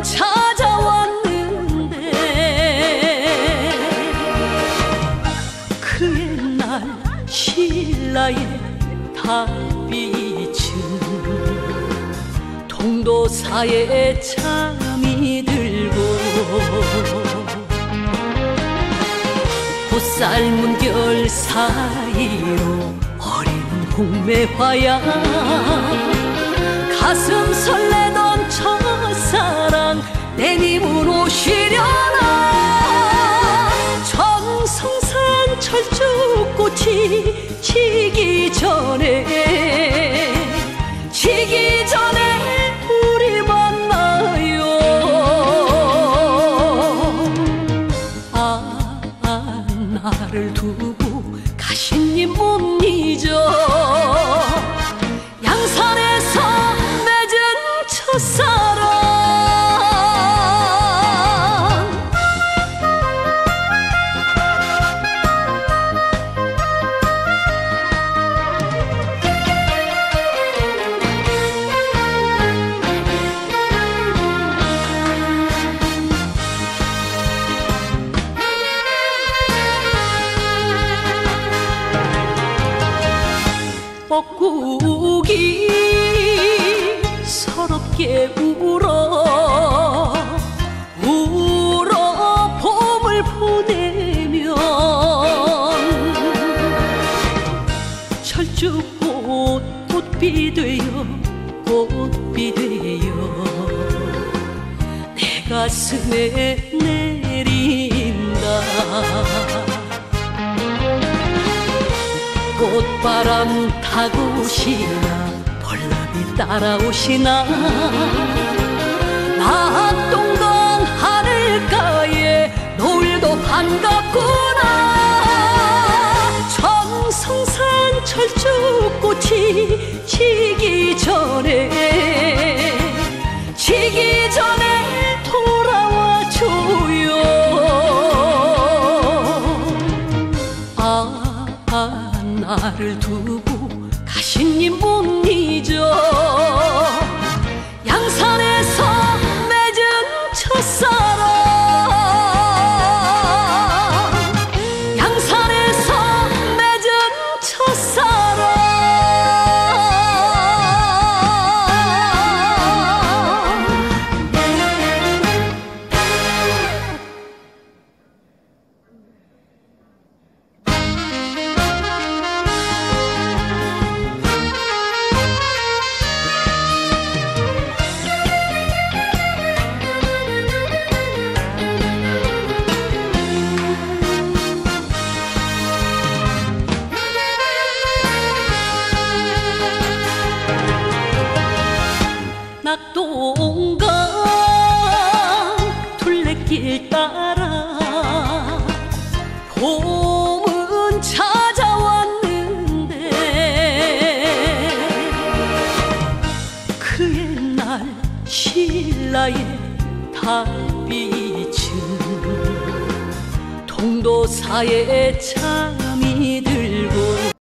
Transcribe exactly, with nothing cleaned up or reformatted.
찾아왔는데 그 옛날 신라의 달빛은 통도사에 잠이 들고 꽃삶은 결 사이로 어린 홍매화야 가슴 설레던 첫사랑 내님은 오시려나 정성산 철쭉꽃이 지기 전에 지기 전에 우리 만나요. 아, 아 나를 두고 가신 님 못 잊어 양산에서 맺은 첫사랑 뻐꾸기 서럽게 울어 울어 봄을 보내면 철쭉꽃 꽃비 되어 꽃비 되어 내 가슴에 내린다. 꽃바람 타고 오시나 벌나비 따라오시나 낙동강 하늘가에 노을도 반갑구나. 정성산 철쭉꽃이 지기 전에 지기 전에 돌아와줘요. 아, 아 나를 두고 가신 님 못 잊어 양산에서 맺은 첫사랑 양산에서 맺은 첫사랑 낙동강 둘레길 따라 봄은 찾아왔는데 그 옛날 신라의 달빛은 통도사에 잠